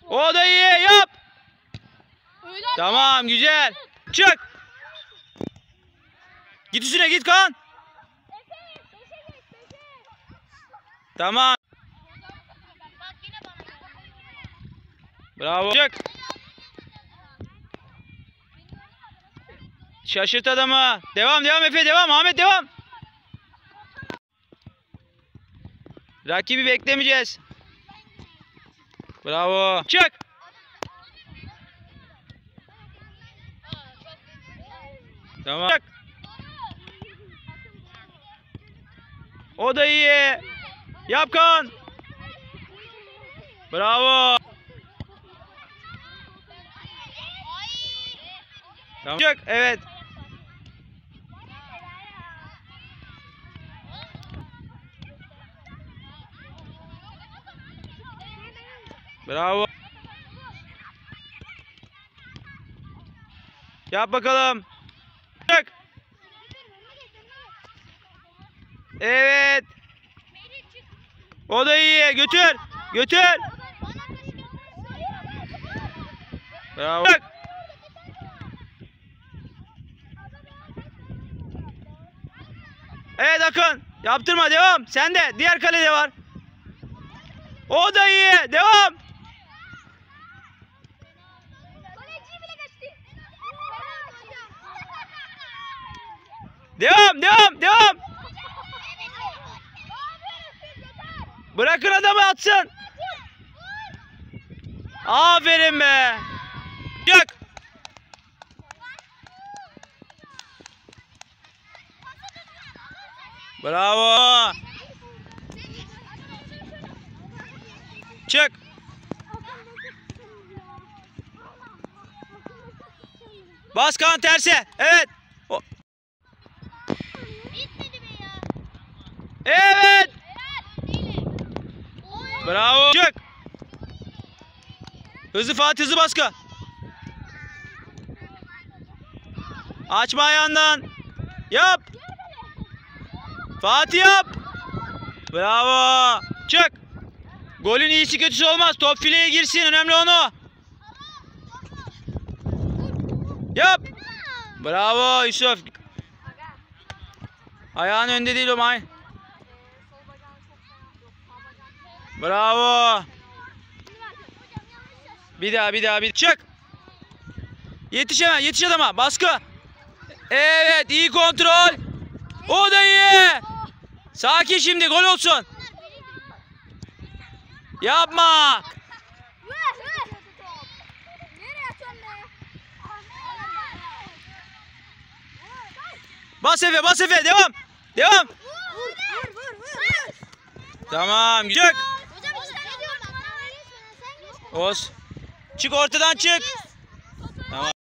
O da iyi, yap. Tamam, güzel. Çık. Git üstüne, git Kaan. Tamam. Bravo. Çık. Şaşırt adamı. Devam Efe, devam. Ahmet devam. Rakibi beklemeyeceğiz. Bravo. Çık. Tamam. Çık. O da iyi. Yap Kaan. Bravo. Tamam. Çık. Evet. Bravo. Yap bakalım. Çık. Evet. O da iyi. Götür. Götür. Bravo. Çık. Evet Akın. Yaptırma, devam. Sen de. Diğer kalede var. O da iyi. Devam. Devam. Bırakın adamı atsın. Aferin be. Çık. Bravo. Çık. Bas Kaan terse. Evet. Evet. Bravo. Çık. Hızlı Fatih, hızlı baskı. Açma ayağından. Yap. Fatih yap. Bravo. Çık. Golün iyisi kötüsü olmaz. Top fileye girsin. Önemli onu. Yap. Bravo Yusuf. Ayağın önde değil o may. Bravo. Bir daha. Çık. Yetiş adama. Baskı. Evet, iyi kontrol. O da iyi. Sakin şimdi, gol olsun. Yapma. Bas Efe, devam. Tamam, çık. Oz. Çık, ortadan çık.